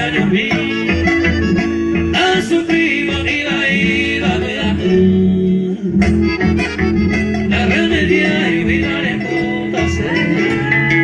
años vi, ha sufrido y la ida me da la remedia y vida le puta ser.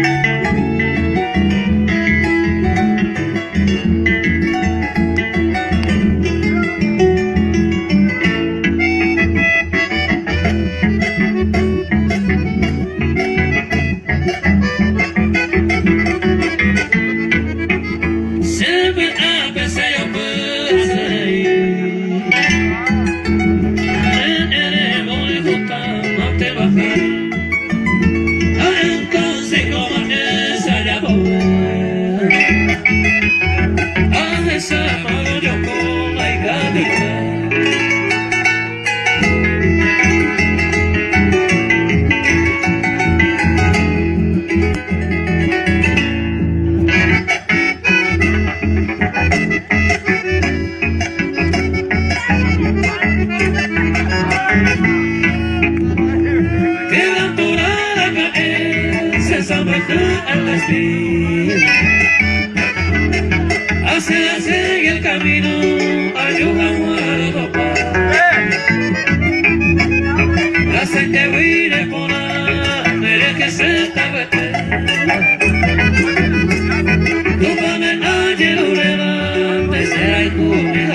Hace el camino ayuda a topar. La gente viene por la mere que se está vete. Tu pame ayer levante será el cumido.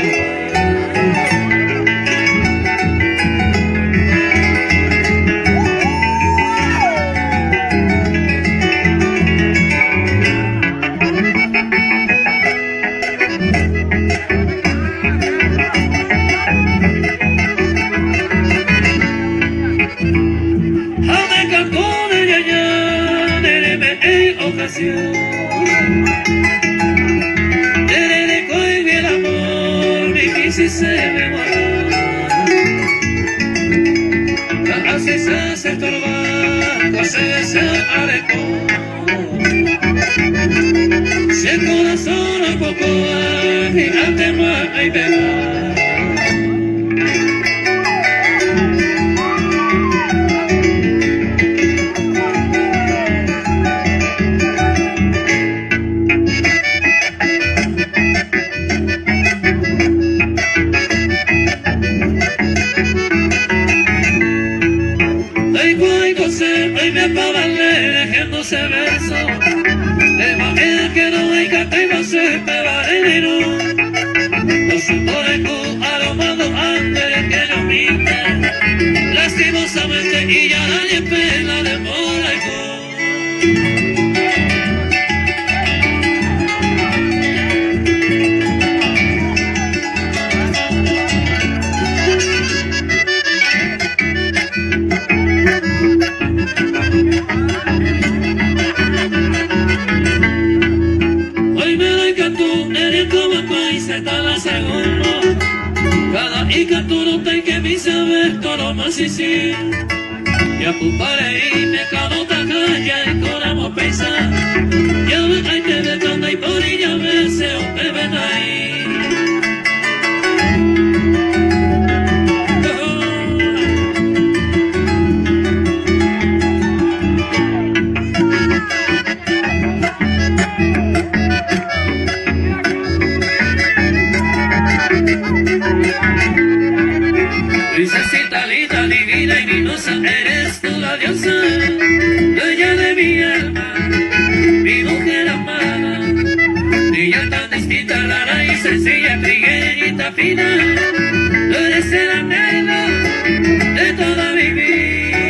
Desde coy el amor difícil se me muere. La hace se torba, se alejó. Si el corazón un poco gigante más hay pegar. Hoy me apagarle dejando ese verso de manera que no hay que se me va a venir. No se pone con aromado antes que yo minte lastimosamente y ya nadie pela de moda y que tú no te que mi saber todo más y sí ya tu pare y me cano ta calla y con amor pesa ya me hay que de tanda y por ella me se o te ven ahí Princesita linda, divina y mimosa, eres tú la diosa, dueña de mi alma, mi mujer amada, niña tan distinta, rara y sencilla, trigueñita fina, tú eres el anhelo de toda mi vida.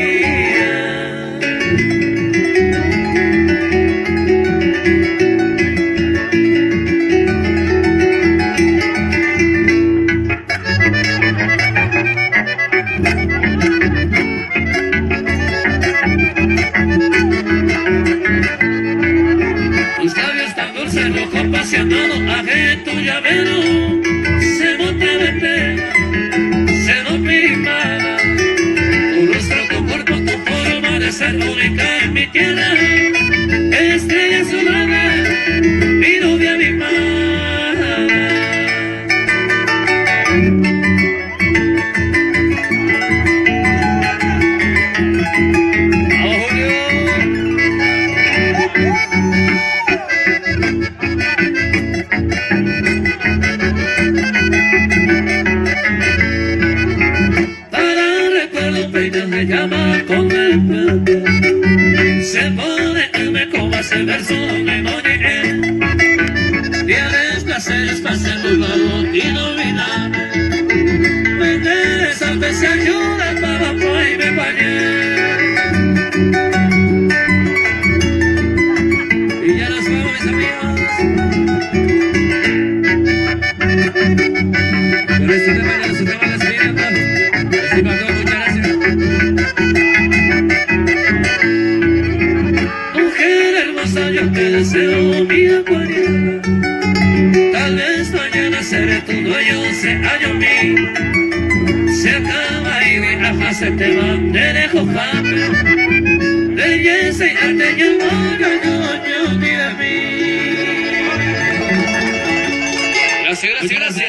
Apasionado, aje tu llavero, se no te vete, se no primada, tu rostro, tu cuerpo, tu forma de ser única en mi tierra, estrella azulada, mi novia, mi madre. se pone me comas el verso me moriré. Tienes placeres para ser culpado inolvidable. Me interesa que se ayuda para pues y me bañé. Y ya nos vamos mis amigos. Con este tema ya nos estamos despidiendo. Estimado, muchas gracias. Mujer hermosa, yo te deseo mi acuarela. Tal vez mañana seré tu dueño, sea yo mío. Se acaba y viaja, se te va, te dejo fama. Belleza y arte y amor, yo de mí. Gracias, gracias, gracias.